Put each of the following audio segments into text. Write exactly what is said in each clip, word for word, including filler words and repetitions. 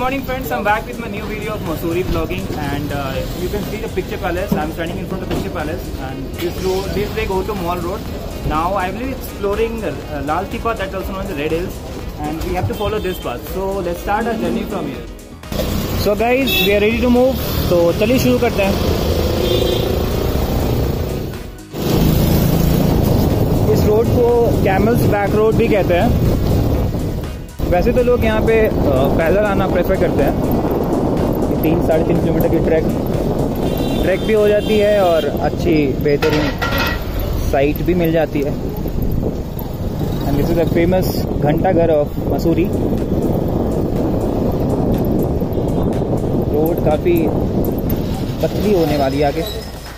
morning friends, I'm back with my new video of Mussoorie vlogging, and uh, you can see the picture palace. I'm standing in front of the picture palace, and this road, this way go to Mall Road. Now I will be exploring uh, Lal Tipa, that's also known as the Red Hills, and we have to follow this path. So let's start our journey from here. So guys, we are ready to move. तो चलिए शुरू करते हैं. इस road को camels back road भी कहते हैं. वैसे तो लोग यहाँ पे पैदल आना प्रेफर करते हैं. तीन साढ़े तीन किलोमीटर की ट्रैक ट्रैक भी हो जाती है और अच्छी बेहतरीन साइट भी मिल जाती है. And this is the famous Ghantaghar of Mussoorie. Road काफ़ी पतली होने वाली है आगे.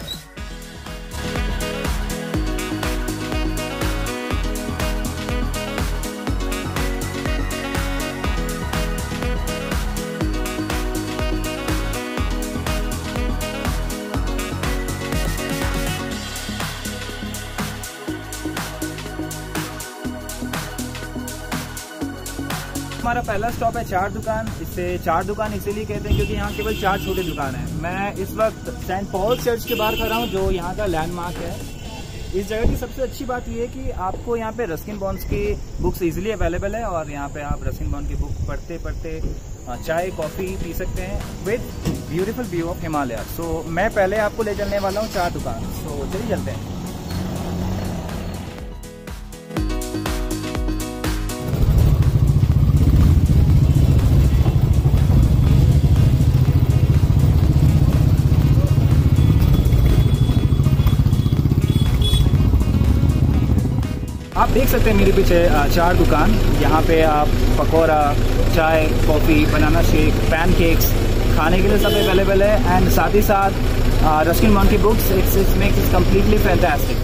हमारा पहला स्टॉप है चार दुकान. इससे चार दुकान इसीलिए कहते हैं क्योंकि यहाँ केवल चार छोटे दुकान हैं. मैं इस वक्त सेंट पॉल चर्च के बाहर खड़ा हूँ जो यहाँ का लैंडमार्क है. इस जगह की सबसे अच्छी बात यह है कि आपको यहाँ पे रस्किन बॉन्ड्स की बुक्स इजीली अवेलेबल है और यहाँ पे आप रस्किन बॉन्ड की बुक पढ़ते पढ़ते चाय कॉफ़ी पी सकते हैं with beautiful view of Himalaya. So मैं पहले आपको ले चलने वाला हूँ चार दुकान. सो चलिए चलते हैं. आप देख सकते हैं मेरे पीछे चार दुकान. यहाँ पे आप पकौड़ा, चाय, कॉफ़ी, बनाना शेक, पैनकेक्स खाने के लिए सब अवेलेबल है. एंड साथ ही साथ रस्किन बॉन्ड की books. It's it's makes it's completely fantastic.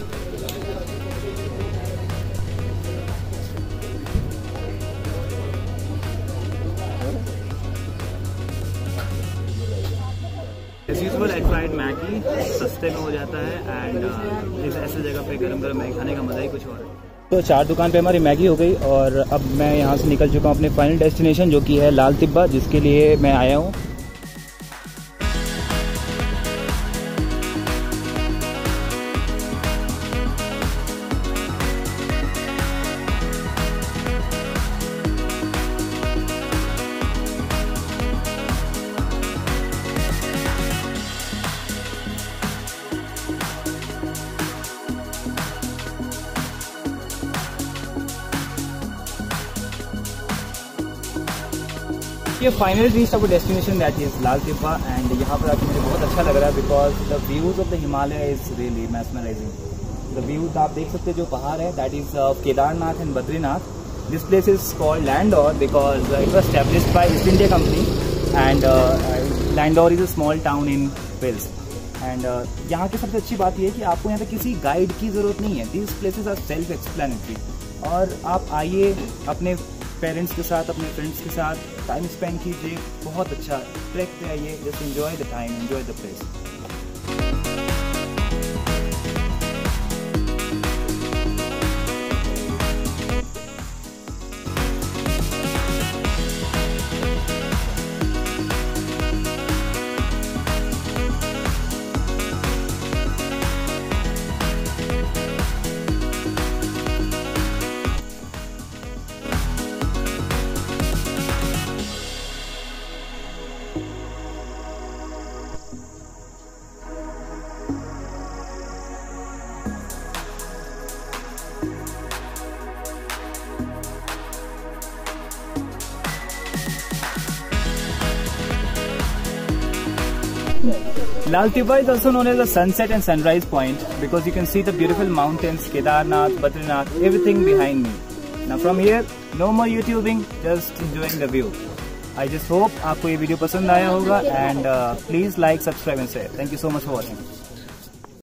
As usual I tried Maggi. सस्ते में हो जाता है एंड इस ऐसे जगह पे गरम गरम मैगी खाने का मज़ा ही कुछ और है. तो चार दुकान पे हमारी मैगी हो गई और अब मैं यहाँ से निकल चुका हूँ अपने फाइनल डेस्टिनेशन जो कि है लाल तिब्बा, जिसके लिए मैं आया हूँ. ये final reach of destination that is Lal Tibba. And यहाँ पर आके मुझे बहुत अच्छा लग रहा है because the views of the Himalaya is really mesmerizing. The views आप देख सकते हैं जो पहाड़ है that is Kedarnath and Badrinath. This place is called Landour because it was established by East India Company. And Landour is a small town in Wales. एंड यहाँ की सबसे अच्छी बात यह है कि आपको यहाँ पे किसी गाइड की जरूरत नहीं है. This places are self explanatory. और आप आइए अपने पेरेंट्स के साथ, अपने फ्रेंड्स के साथ टाइम स्पेंड कीजिए. बहुत अच्छा ट्रैक पे आइए. Just enjoy the time, enjoy the place. Lal Tiba is also known as the sunset and sunrise point because you can see the beautiful mountains, Kedarnath, Badrinath, everything behind me. Now from here, no more YouTubing, just enjoying the view. I just hope आपको ये video पसंद आया होगा and uh, please like, subscribe and share. Thank you so much for watching.